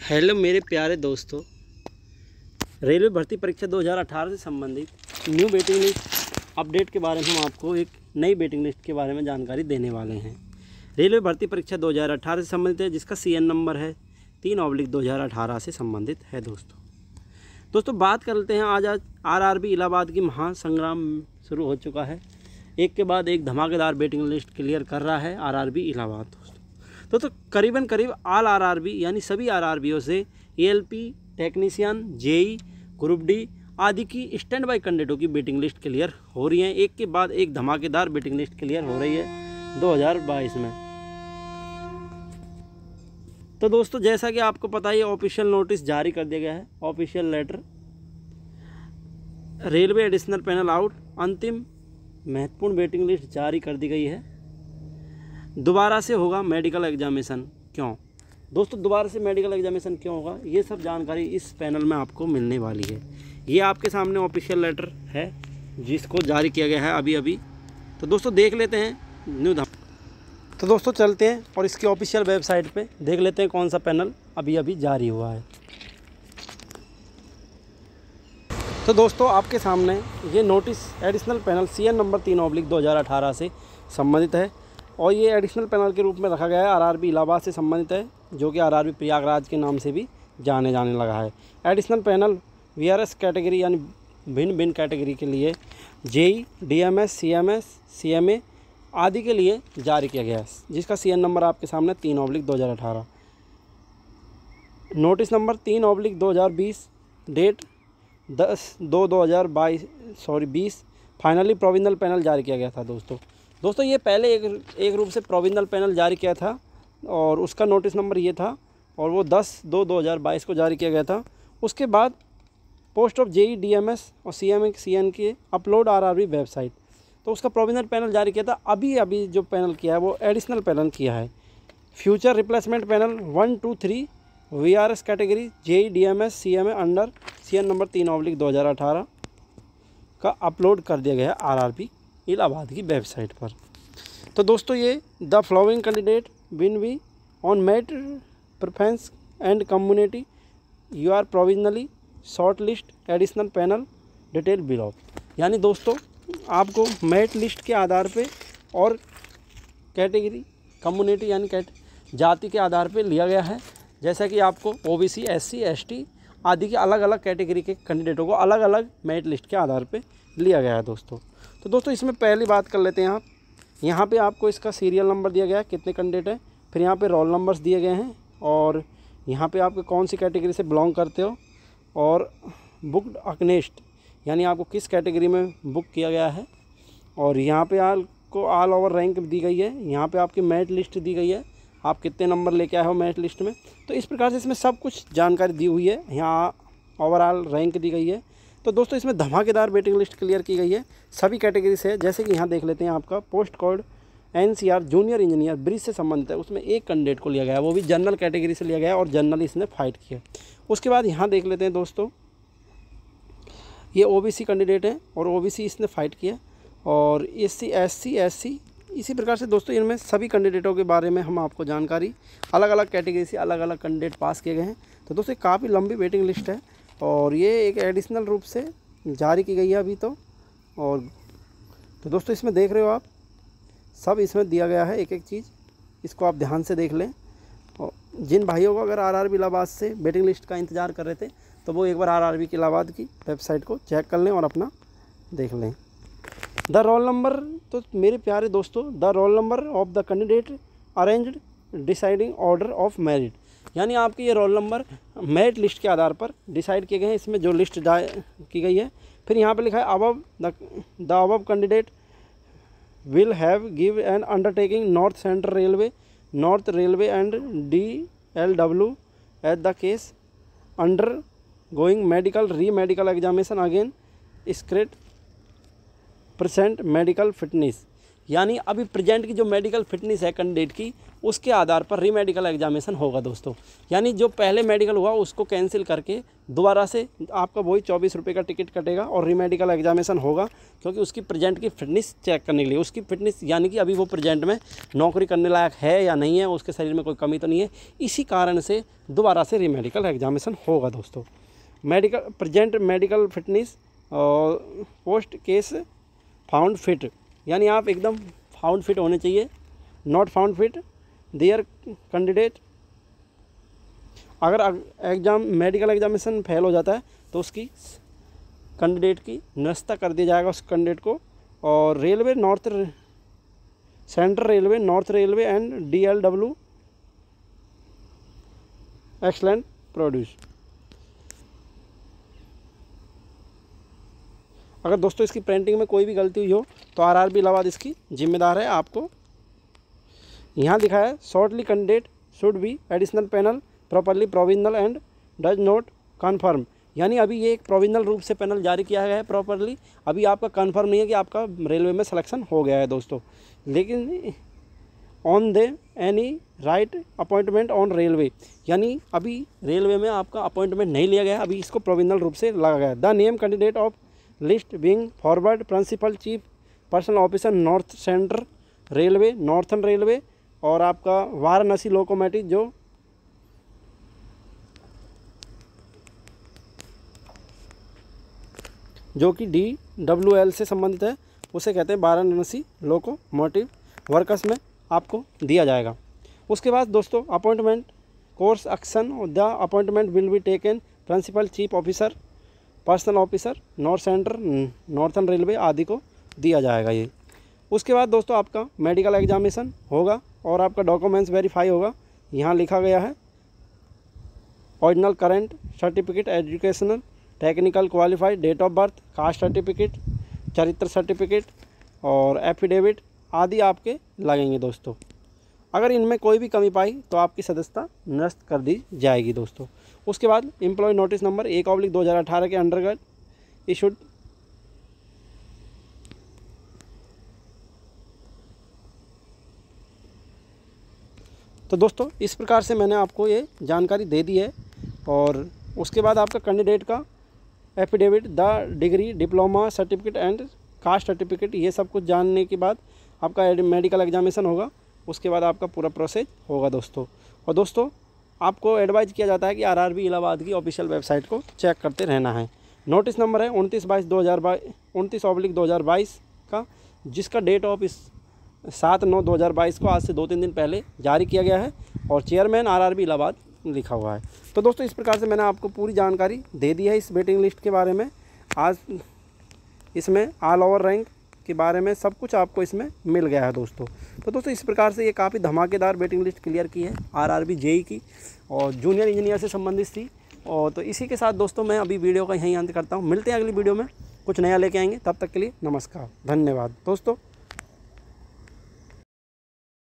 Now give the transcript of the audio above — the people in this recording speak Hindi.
हेलो मेरे प्यारे दोस्तों, रेलवे भर्ती परीक्षा 2018 से संबंधित न्यू वेटिंग लिस्ट अपडेट के बारे में हम आपको एक नई वेटिंग लिस्ट के बारे में जानकारी देने वाले हैं। रेलवे भर्ती परीक्षा 2018 से संबंधित है, जिसका CN नंबर है 3/2018 से संबंधित है। दोस्तों बात कर लेते हैं। आज RRB इलाहाबाद की महासंग्राम शुरू हो चुका है। एक के बाद एक धमाकेदार वेटिंग लिस्ट क्लियर कर रहा है RRB इलाहाबाद। दोस्तों करीब ऑल RRB यानी सभी RRBओ से ALP, technician, JEE, group D आदि की स्टैंड बाई कैंडिडेटों की वेटिंग लिस्ट क्लियर हो रही है। एक के बाद एक धमाकेदार वेटिंग लिस्ट क्लियर हो रही है 2022 में। तो दोस्तों जैसा कि आपको पता ही, ऑफिशियल नोटिस जारी कर दिया गया है, official letter, railway additional panel out, अंतिम महत्वपूर्ण वेटिंग लिस्ट जारी कर दी गई है। दोबारा से होगा मेडिकल एग्जामिनेशन। क्यों दोस्तों दोबारा से मेडिकल एग्जामिनेशन क्यों होगा, ये सब जानकारी इस पैनल में आपको मिलने वाली है। ये आपके सामने ऑफिशियल लेटर है जिसको जारी किया गया है अभी। तो दोस्तों देख लेते हैं न्यू। तो दोस्तों चलते हैं और इसकी ऑफिशियल वेबसाइट पे देख लेते हैं कौन सा पैनल अभी जारी हुआ है। तो दोस्तों आपके सामने ये notice additional panel CN number 3/2018 से संबंधित है और ये एडिशनल पैनल के रूप में रखा गया है। RRB इलाहाबाद से संबंधित है, जो कि RRB प्रयागराज के नाम से भी जाने लगा है। एडिशनल पैनल VRS कैटेगरी यानी भिन्न कैटेगरी के लिए JEE, DMS, CMS, CMA आदि के लिए जारी किया गया है, जिसका CN नंबर आपके सामने 3/2018। Notice number 3/2020 date 10/2/2022 finally provisional panel जारी किया गया था। दोस्तों ये पहले एक रूप से प्रोविजनल पैनल जारी किया था और उसका नोटिस नंबर ये था और वो 10/2/2022 को जारी किया गया था। उसके बाद पोस्ट ऑफ JEE, DMS और CMA CN के अपलोड RRB वेबसाइट, तो उसका प्रोविजनल पैनल जारी किया था। अभी जो पैनल किया है वो एडिशनल पैनल किया है। Future replacement panel 1, 2, 3 VRS category JEE, DMS, CMA under CN number 3/2018 का अपलोड कर दिया गया है RRB इलाहाबाद की वेबसाइट पर। तो दोस्तों ये the following candidate will be on merit preference and community you are provisionally short list additional panel detail below. यानी दोस्तों आपको मेरिट लिस्ट के आधार पे और कैटेगरी कम्युनिटी यानी जाति के आधार पे लिया गया है। जैसा कि आपको OBC, SC, ST आदि के अलग अलग कैटेगरी के कैंडिडेटों को अलग अलग मेरिट लिस्ट के आधार पे लिया गया है दोस्तों। तो दोस्तों इसमें पहली बात कर लेते हैं आप। यहाँ पे आपको इसका सीरियल नंबर दिया गया है, कितने कैंडिडेट हैं, फिर यहाँ पे रोल नंबर्स दिए गए हैं और यहाँ पे आपको कौन सी कैटेगरी से बिलोंग करते हो और बुक्ड अगेंस्ट यानी आपको किस कैटेगरी में बुक किया गया है। और यहाँ पे आपको ऑल ओवर रैंक दी गई है, यहाँ पे आपकी मेरिट लिस्ट दी गई है, आप कितने नंबर लेके आए हो मेरिट लिस्ट में। तो इस प्रकार से इसमें सब कुछ जानकारी दी हुई है। यहाँ ओवरऑल रैंक दी गई है। तो दोस्तों इसमें धमाकेदार वेटिंग लिस्ट क्लियर की गई है सभी कैटेगरी से। जैसे कि यहाँ देख लेते हैं, आपका post code NCR junior engineer bridge से संबंधित है, उसमें एक कैंडिडेट को लिया गया है, वो भी जनरल कैटेगरी से लिया गया है और जनरल इसने फाइट किया। उसके बाद यहाँ देख लेते हैं दोस्तों, ये OBC कैंडिडेट है और OBC इसने फाइट किया और SC, SC, SC इसी प्रकार से दोस्तों इनमें सभी कैंडिडेटों के बारे में हम आपको जानकारी अलग अलग कैटेगरी से अलग अलग कैंडिडेट पास किए गए हैं। तो दोस्तों काफ़ी लंबी वेटिंग लिस्ट है और ये एक एडिशनल रूप से जारी की गई है अभी तो। और तो दोस्तों इसमें देख रहे हो आप, सब इसमें दिया गया है एक एक चीज़, इसको आप ध्यान से देख लें। और जिन भाइयों को अगर RRB इलाहाबाद से वेटिंग लिस्ट का इंतज़ार कर रहे थे तो वो एक बार RRB की इलाहाबाद की वेबसाइट को चेक कर लें और अपना देख लें। द रोल नंबर, तो मेरे प्यारे दोस्तों, the roll number of the candidate arranged deciding order of merit, यानी आपके ये रोल नंबर मेरिट लिस्ट के आधार पर डिसाइड किए गए हैं। इसमें जो लिस्ट की गई है, फिर यहाँ पे लिखा है above the above candidate will have give an undertaking north central railway and DLW at the case undergoing medical examination again स्क्रेट % मेडिकल फिटनेस। यानी अभी प्रेजेंट की जो मेडिकल फिटनेस है कैंडिडेट की, उसके आधार पर रीमेडिकल एग्जामिनेशन होगा दोस्तों। यानी जो पहले मेडिकल हुआ उसको कैंसिल करके दोबारा से आपका वही 24 रुपये का टिकट कटेगा और रीमेडिकल एग्जामिनेशन होगा, क्योंकि उसकी प्रेजेंट की फिटनेस चेक करने के लिए, उसकी फिटनेस यानी कि अभी वो प्रेजेंट में नौकरी करने लायक है या नहीं है, उसके शरीर में कोई कमी तो नहीं है, इसी कारण से दोबारा से रीमेडिकल एग्जामिनेशन होगा दोस्तों। मेडिकल प्रेजेंट मेडिकल फिटनेस और पोस्ट केस फाउंड फिट, यानी आप एकदम फाउंड फिट होने चाहिए, not found fit there candidate. अगर एग्ज़ाम मेडिकल एग्जामिनेशन फेल हो जाता है तो उसकी कैंडिडेट की निरस्ता कर दिया जाएगा उस कैंडिडेट को। और railway north central railway, north railway and DLW excellent produce. अगर दोस्तों इसकी प्रिंटिंग में कोई भी गलती हुई हो तो RRB इलाहाबाद इसकी जिम्मेदार है। आपको यहाँ लिखा है shortly candidate should be additional panel properly provisional and does not confirm, यानी अभी ये एक प्रोविजनल रूप से पैनल जारी किया गया है प्रॉपरली, अभी आपका कन्फर्म नहीं है कि आपका रेलवे में सिलेक्शन हो गया है दोस्तों। लेकिन on they any right appointment on railway, यानी अभी रेलवे में आपका अपॉइंटमेंट नहीं लिया गया है, अभी इसको प्रोविजनल रूप से लगा गया है। The name candidate of list being forward principal chief personnel officer north central railway, northern railway और आपका वाराणसी लोकोमोटिव जो कि DWL से संबंधित है, उसे कहते हैं वाराणसी लोकोमोटिव वर्कर्स में आपको दिया जाएगा। उसके बाद दोस्तों appointment course action, the appointment will be taken principal chief officer personnel officer north central northern railway आदि को दिया जाएगा ये। उसके बाद दोस्तों आपका मेडिकल एग्जामिनेशन होगा और आपका डॉक्यूमेंट्स वेरीफाई होगा। यहाँ लिखा गया है original current certificate, educational technical qualified, date of birth, caste certificate, चरित्र सर्टिफिकेट और एफिडेविट आदि आपके लगेंगे दोस्तों। अगर इनमें कोई भी कमी पाई तो आपकी सदस्यता निरस्त कर दी जाएगी दोस्तों। उसके बाद एम्प्लॉय नोटिस नंबर 1/2018 के अंतर्गत इशूड तो दोस्तों इस प्रकार से मैंने आपको ये जानकारी दे दी है। और उसके बाद आपका कैंडिडेट का affidavit, the degree, diploma certificate and caste certificate, ये सब कुछ जानने के बाद आपका मेडिकल एग्जामिनेशन होगा। उसके बाद आपका पूरा प्रोसेस होगा दोस्तों। और दोस्तों आपको एडवाइज किया जाता है कि RRB इलाहाबाद की ऑफिशियल वेबसाइट को चेक करते रहना है। नोटिस नंबर है 29/2022 का, जिसका डेट ऑफ इस 7/9/2022 को आज से 2-3 दिन पहले जारी किया गया है और चेयरमैन RRB इलाहाबाद लिखा हुआ है। तो दोस्तों इस प्रकार से मैंने आपको पूरी जानकारी दे दी है इस वेटिंग लिस्ट के बारे में। आज इसमें ऑल ओवर रैंक के बारे में सब कुछ आपको इसमें मिल गया है दोस्तों। तो दोस्तों इस प्रकार से ये काफ़ी धमाकेदार वेटिंग लिस्ट क्लियर की है RRB JEE की और जूनियर इंजीनियर से संबंधित थी। और तो इसी के साथ दोस्तों मैं अभी वीडियो का यहीं अंत करता हूँ। मिलते हैं अगली वीडियो में, कुछ नया लेके आएंगे। तब तक के लिए नमस्कार, धन्यवाद दोस्तों।